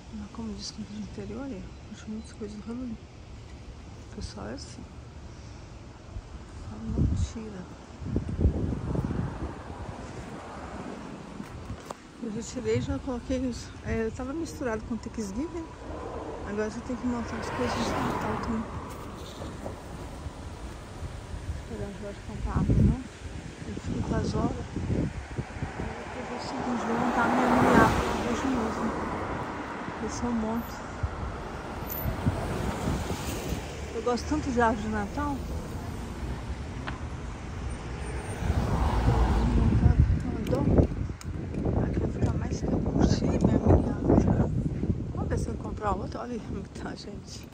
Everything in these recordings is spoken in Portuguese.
Como disse no vídeo anterior, eu acho muitas coisas do Halloween. O pessoal é assim. Não tira. Eu já tirei, já coloquei os... eu tava misturado com o Thanksgiving. Agora você tem que montar as coisas de Natal também. Esperando que vai comprar água, não? Eu fico com as horas. Aí depois é o seguinte, vou montar a minha árvore hoje mesmo. Esse é um monte. Eu gosto tanto de árvore de Natal. Vamos ver se eu comprar outra. Olha como tá, gente.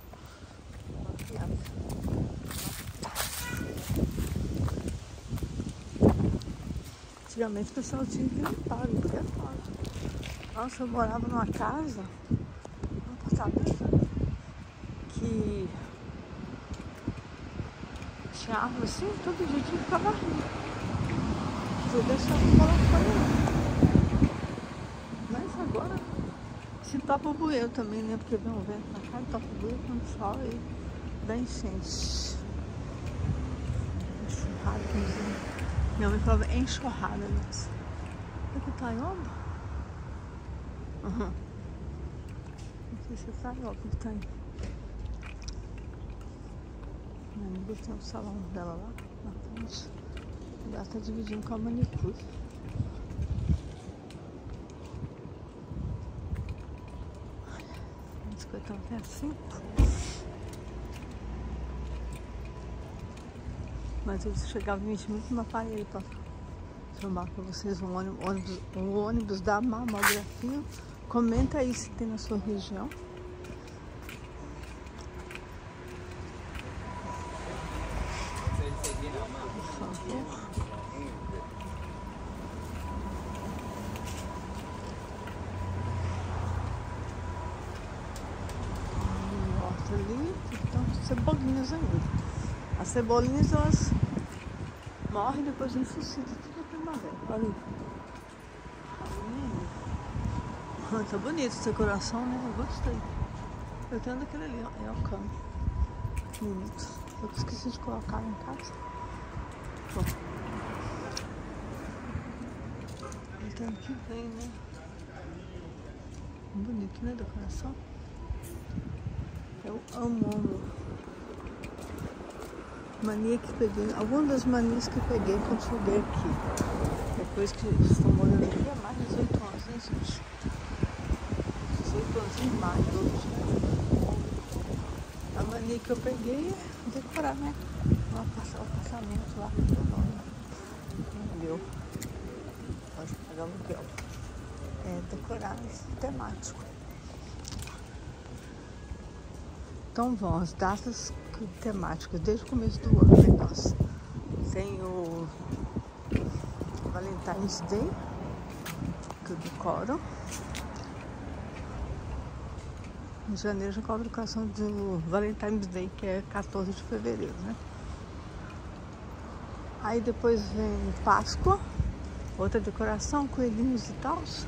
Antigamente o pessoal tinha que limpar, Nossa, eu morava numa casa, num apartamento, que tinha árvore assim, todo dia tinha que ficar varrendo. Você deixava o bola fora. Mas agora se topa o bueiro também, né? Porque vem um vento pra cá e topa o bueiro quando sol e dá enchente. Enxurrada, como dizia. Minha mãe falava enxurrada, nossa. É que tá em obra? Uhum. Não sei se tá em obra, que tá aí. Minha amiga tem um salão dela lá na frente. Ela tá dividindo com a manicure. As coisas estão até assim. Mas eu chegava 20 minutos no aparelho para filmar para vocês um ônibus da mamografia. Comenta aí se tem na sua região. Por favor. Ali, então cebolinhas ainda. As cebolinhas elas morrem e depois ressuscitam tudo na primavera. Olha aí. Tá bonito essa decoração, né? Eu gostei. Eu tenho daquele ali, ó. É o cano. Bonito. Eu esqueci de colocar lá em casa. Bom. Então que vem, né? Bonito, né? A decoração. Eu amo. Mania que peguei, algumas das manias que peguei quando cheguei aqui. Depois que estou morando aqui há mais de 18 anos, né, gente? 18 anos em maio, A mania que eu peguei é decorar, né? O apartamento lá, meu. Pode pagar aluguel. É decorar temático. Então vão as datas temáticas desde o começo do ano, né? Nossa. Tem o Valentine's Day, que eu decoro. Em janeiro já coloco a decoração do Valentine's Day, que é 14 de fevereiro, né? Aí depois vem Páscoa, outra decoração, coelhinhos e tal. Deixa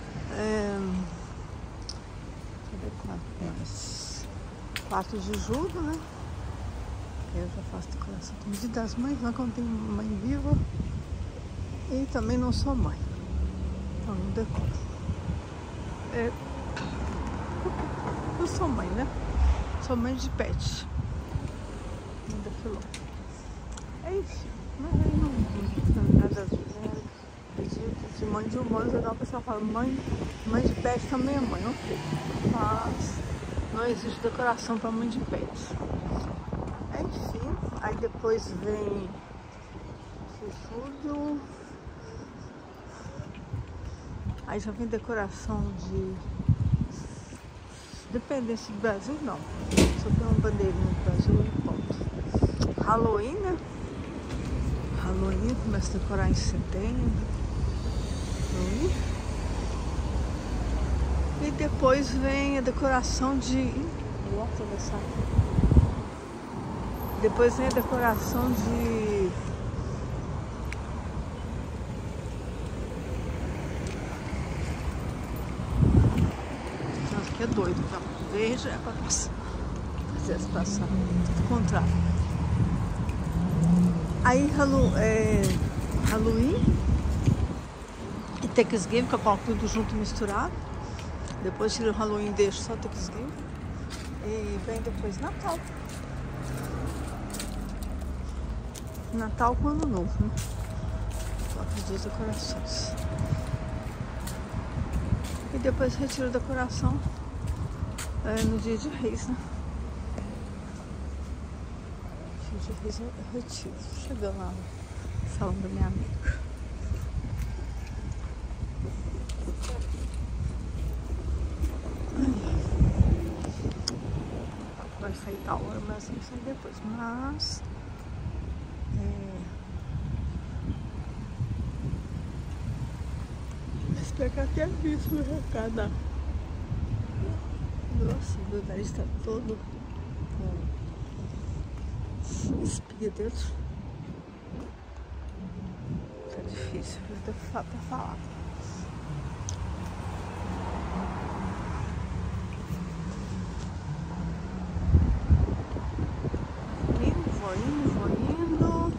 eu ver quanto mais. 4 de julho, né? Eu já faço decoração com Dia das Mães, mas quando tenho mãe viva. E também não sou mãe. Então não decoro. Eu sou mãe, né? Sou mãe de pet. Ainda filou. É isso. Mas aí não nada de mãe de humanos. O pessoal fala, mãe de pet também é mãe, ok. Mas não existe decoração para mãe de pet. Enfim, aí depois vem julho. Aí já vem decoração de dependência do Brasil, não. Só tem uma bandeirinha do Brasil e ponto. Halloween, né? Halloween começa a decorar em setembro. E depois vem a decoração de... Depois vem a decoração de... que é doido, então. Verde é pra passar. Fazer as passar. Tudo contrário. Aí Halloween e Thanksgiving, que eu coloco tudo junto misturado. Depois tiro o Halloween e deixo só Thanksgiving. E vem depois Natal. Natal com Ano Novo, né? Coloco as duas decorações. E depois retiro a decoração no dia de Reis, né? Dia de Reis eu retiro. Chegando lá no salão da minha amiga. Vai sair tal hora, mas não sai depois. Mas espero que até visto o recado. Nossa, meu nariz está todo com espinha dentro. Tá difícil pra falar. Vou indo.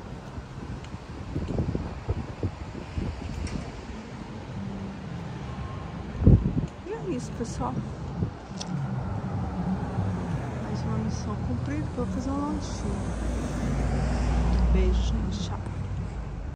E é isso, pessoal. Mais uma missão cumprida. Vou fazer um lanchinho. Beijo, gente. Tchau.